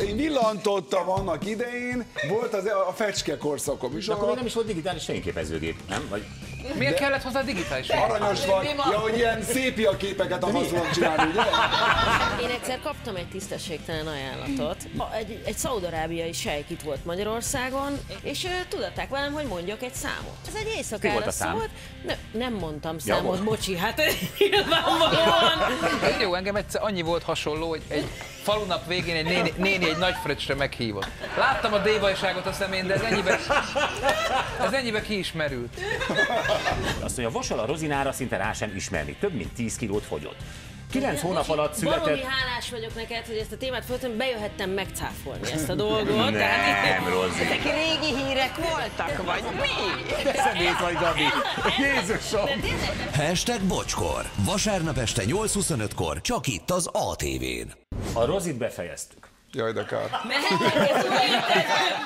én villantottam annak idején, volt a fecske korszakom is. De akkor még nem is volt digitális fényképezőgép, nem? Vagy... Miért kellett hozzá digitális? Aranyos vagy, ja, hogy ilyen szépia képeket akarsz volna csinálni, ugye? Én egyszer kaptam egy tisztességtelen ajánlatot. Egy szaudarábiai sejk itt volt Magyarországon, és tudatták velem, hogy mondjak egy számot. Ez egy éjszakára szólt. Nem mondtam számot, bocsi, hát nyilvánvalóan. Jó, engem egyszer annyi volt hasonló, hogy egy falunap végén egy néni egy nagy fröccsre meghívott. Láttam a dévajságot a szemén, de ez ennyibe ki is merült. Azt mondja, Vasal a Rozinára szinte rá sem ismerni. Több mint 10 kilót fogyott. 9 hónap alatt született... Valami hálás vagyok neked, hogy ezt a témát föltem, bejöhettem megcáfolni ezt a dolgot. Nem, Rozi. Ezek régi hírek voltak, vagy mi? De szemét vagy, Gabi. Jézusom. #bocskor. Vasárnap este 8:25-kor csak itt az ATV-n. A Rozit befejeztük. Jaj, de kár.